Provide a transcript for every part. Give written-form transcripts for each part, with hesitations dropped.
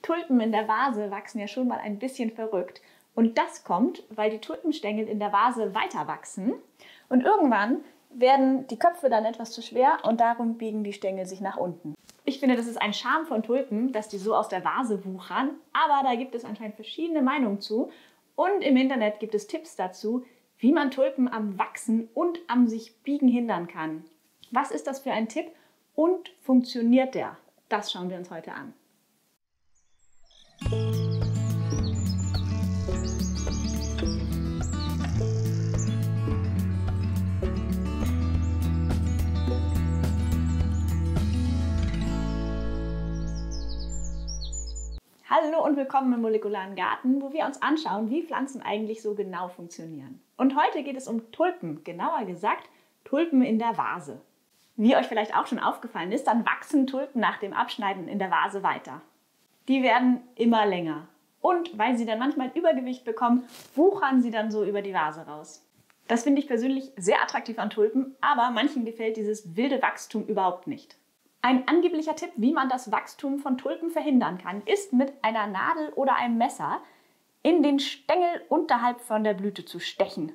Tulpen in der Vase wachsen ja schon mal ein bisschen verrückt. Und das kommt, weil die Tulpenstängel in der Vase weiter wachsen. Und irgendwann werden die Köpfe dann etwas zu schwer und darum biegen die Stängel sich nach unten. Ich finde, das ist ein Charme von Tulpen, dass die so aus der Vase wuchern. Aber da gibt es anscheinend verschiedene Meinungen zu. Und im Internet gibt es Tipps dazu, wie man Tulpen am Wachsen und am sich biegen hindern kann. Was ist das für ein Tipp und funktioniert der? Das schauen wir uns heute an. Hallo und willkommen im Molekularen Garten, wo wir uns anschauen, wie Pflanzen eigentlich so genau funktionieren. Und heute geht es um Tulpen, genauer gesagt Tulpen in der Vase. Wie euch vielleicht auch schon aufgefallen ist, dann wachsen Tulpen nach dem Abschneiden in der Vase weiter. Die werden immer länger. Und weil sie dann manchmal Übergewicht bekommen, wuchern sie dann so über die Vase raus. Das finde ich persönlich sehr attraktiv an Tulpen, aber manchen gefällt dieses wilde Wachstum überhaupt nicht. Ein angeblicher Tipp, wie man das Wachstum von Tulpen verhindern kann, ist mit einer Nadel oder einem Messer in den Stängel unterhalb von der Blüte zu stechen.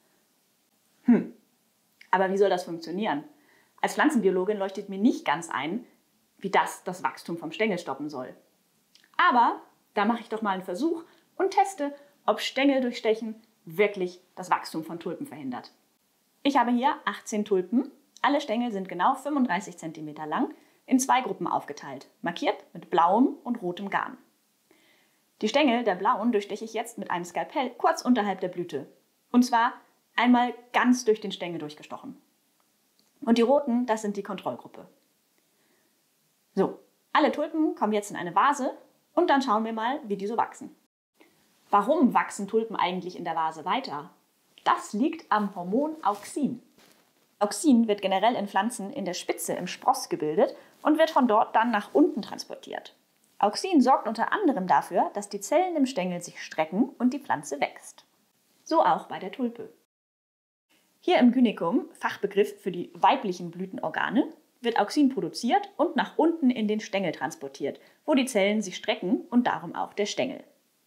Aber wie soll das funktionieren? Als Pflanzenbiologin leuchtet mir nicht ganz ein, wie das Wachstum vom Stängel stoppen soll. Aber da mache ich doch mal einen Versuch und teste, ob Stängel durch Stechen wirklich das Wachstum von Tulpen verhindert. Ich habe hier 18 Tulpen. Alle Stängel sind genau 35 cm lang, in 2 Gruppen aufgeteilt, markiert mit blauem und rotem Garn. Die Stängel der blauen durchsteche ich jetzt mit einem Skalpell kurz unterhalb der Blüte. Und zwar einmal ganz durch den Stängel durchgestochen. Und die roten, das sind die Kontrollgruppe. So, alle Tulpen kommen jetzt in eine Vase und dann schauen wir mal, wie die so wachsen. Warum wachsen Tulpen eigentlich in der Vase weiter? Das liegt am Hormon Auxin. Auxin wird generell in Pflanzen in der Spitze im Spross gebildet und wird von dort dann nach unten transportiert. Auxin sorgt unter anderem dafür, dass die Zellen im Stängel sich strecken und die Pflanze wächst. So auch bei der Tulpe. Hier im Gynekum, Fachbegriff für die weiblichen Blütenorgane, wird Auxin produziert und nach unten in den Stängel transportiert, wo die Zellen sich strecken und darum auch der Stängel.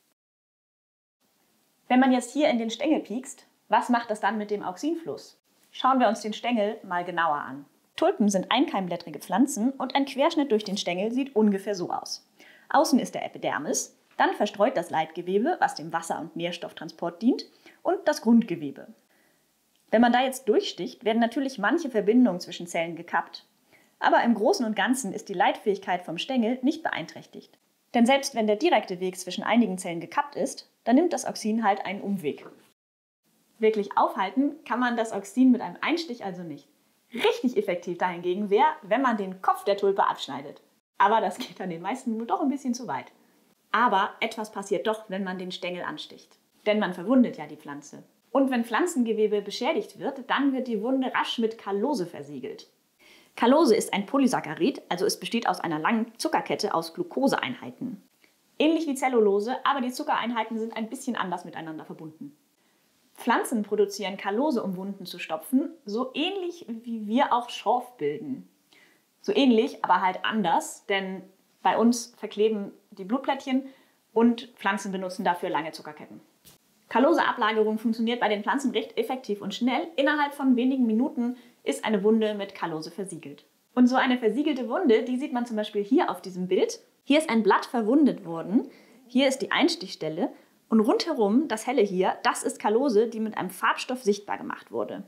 Wenn man jetzt hier in den Stängel piekst, was macht das dann mit dem Auxinfluss? Schauen wir uns den Stängel mal genauer an. Tulpen sind einkeimblättrige Pflanzen und ein Querschnitt durch den Stängel sieht ungefähr so aus. Außen ist der Epidermis, dann verstreut das Leitgewebe, was dem Wasser- und Nährstofftransport dient, und das Grundgewebe. Wenn man da jetzt durchsticht, werden natürlich manche Verbindungen zwischen Zellen gekappt. Aber im Großen und Ganzen ist die Leitfähigkeit vom Stängel nicht beeinträchtigt. Denn selbst wenn der direkte Weg zwischen einigen Zellen gekappt ist, dann nimmt das Auxin halt einen Umweg. Wirklich aufhalten kann man das Auxin mit einem Einstich also nicht. Richtig effektiv dahingegen wäre, wenn man den Kopf der Tulpe abschneidet. Aber das geht dann den meisten wohl doch ein bisschen zu weit. Aber etwas passiert doch, wenn man den Stängel ansticht. Denn man verwundet ja die Pflanze. Und wenn Pflanzengewebe beschädigt wird, dann wird die Wunde rasch mit Kallose versiegelt. Kallose ist ein Polysaccharid, also es besteht aus einer langen Zuckerkette aus Glukoseeinheiten. Ähnlich wie Zellulose, aber die Zuckereinheiten sind ein bisschen anders miteinander verbunden. Pflanzen produzieren Kallose, um Wunden zu stopfen, so ähnlich wie wir auch Schorf bilden. So ähnlich, aber halt anders, denn bei uns verkleben die Blutplättchen und Pflanzen benutzen dafür lange Zuckerketten. Kalloseablagerung funktioniert bei den Pflanzen recht effektiv und schnell. Innerhalb von wenigen Minuten ist eine Wunde mit Kallose versiegelt. Und so eine versiegelte Wunde, die sieht man zum Beispiel hier auf diesem Bild. Hier ist ein Blatt verwundet worden, hier ist die Einstichstelle. Und rundherum, das helle hier, das ist Kallose, die mit einem Farbstoff sichtbar gemacht wurde.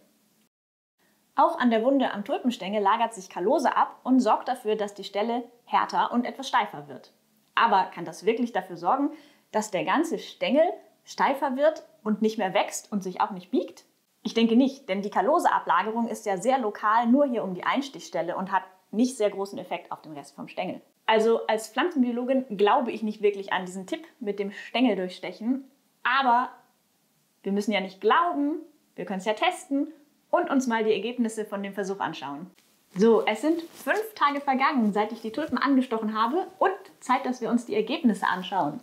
Auch an der Wunde am Tulpenstängel lagert sich Kallose ab und sorgt dafür, dass die Stelle härter und etwas steifer wird. Aber kann das wirklich dafür sorgen, dass der ganze Stängel steifer wird und nicht mehr wächst und sich auch nicht biegt? Ich denke nicht, denn die Kalloseablagerung ist ja sehr lokal nur hier um die Einstichstelle und hat nicht sehr großen Effekt auf den Rest vom Stängel. Also als Pflanzenbiologin glaube ich nicht wirklich an diesen Tipp mit dem Stängel durchstechen, aber wir müssen ja nicht glauben, wir können es ja testen und uns mal die Ergebnisse von dem Versuch anschauen. So, es sind 5 Tage vergangen, seit ich die Tulpen angestochen habe und Zeit, dass wir uns die Ergebnisse anschauen.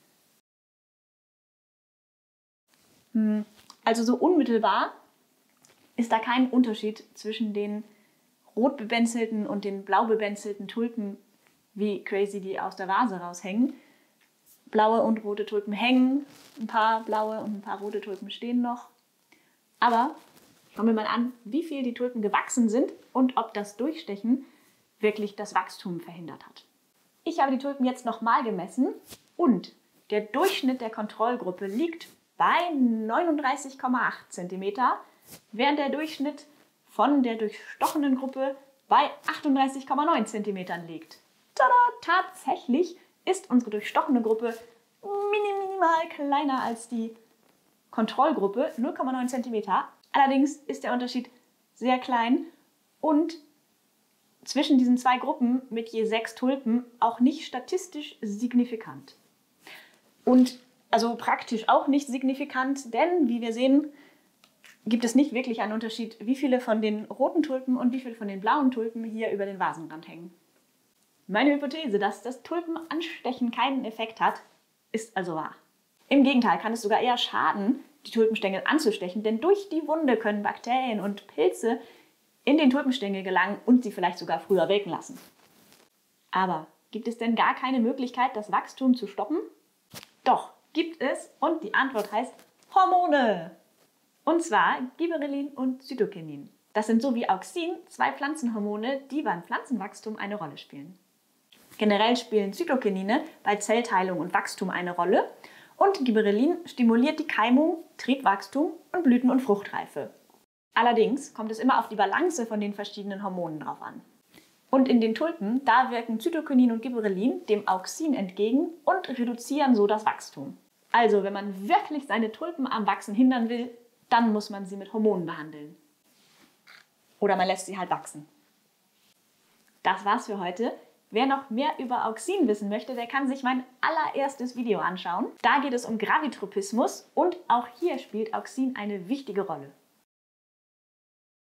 Also so unmittelbar ist da kein Unterschied zwischen den rot bebenzelten und den blau bebenzelten Tulpen, wie crazy die aus der Vase raushängen. Blaue und rote Tulpen hängen, ein paar blaue und ein paar rote Tulpen stehen noch. Aber schauen wir mal an, wie viel die Tulpen gewachsen sind und ob das Durchstechen wirklich das Wachstum verhindert hat. Ich habe die Tulpen jetzt nochmal gemessen und der Durchschnitt der Kontrollgruppe liegt bei 39,8 cm, während der Durchschnitt von der durchstochenen Gruppe bei 38,9 cm liegt. Tada! Tatsächlich ist unsere durchstochene Gruppe minimal kleiner als die Kontrollgruppe, 0,9 cm. Allerdings ist der Unterschied sehr klein und zwischen diesen zwei Gruppen mit je 6 Tulpen auch nicht statistisch signifikant. Und also praktisch auch nicht signifikant, denn wie wir sehen, gibt es nicht wirklich einen Unterschied, wie viele von den roten Tulpen und wie viele von den blauen Tulpen hier über den Vasenrand hängen. Meine Hypothese, dass das Tulpenanstechen keinen Effekt hat, ist also wahr. Im Gegenteil kann es sogar eher schaden, die Tulpenstängel anzustechen, denn durch die Wunde können Bakterien und Pilze in den Tulpenstängel gelangen und sie vielleicht sogar früher welken lassen. Aber gibt es denn gar keine Möglichkeit, das Wachstum zu stoppen? Doch, gibt es, und die Antwort heißt Hormone. Und zwar Gibberellin und Cytokinin. Das sind so wie Auxin 2 Pflanzenhormone, die beim Pflanzenwachstum eine Rolle spielen. Generell spielen Cytokinine bei Zellteilung und Wachstum eine Rolle und Gibberellin stimuliert die Keimung, Triebwachstum und Blüten- und Fruchtreife. Allerdings kommt es immer auf die Balance von den verschiedenen Hormonen drauf an. Und in den Tulpen, da wirken Cytokinin und Gibberellin dem Auxin entgegen und reduzieren so das Wachstum. Also wenn man wirklich seine Tulpen am Wachsen hindern will, dann muss man sie mit Hormonen behandeln. Oder man lässt sie halt wachsen. Das war's für heute. Wer noch mehr über Auxin wissen möchte, der kann sich mein allererstes Video anschauen. Da geht es um Gravitropismus und auch hier spielt Auxin eine wichtige Rolle.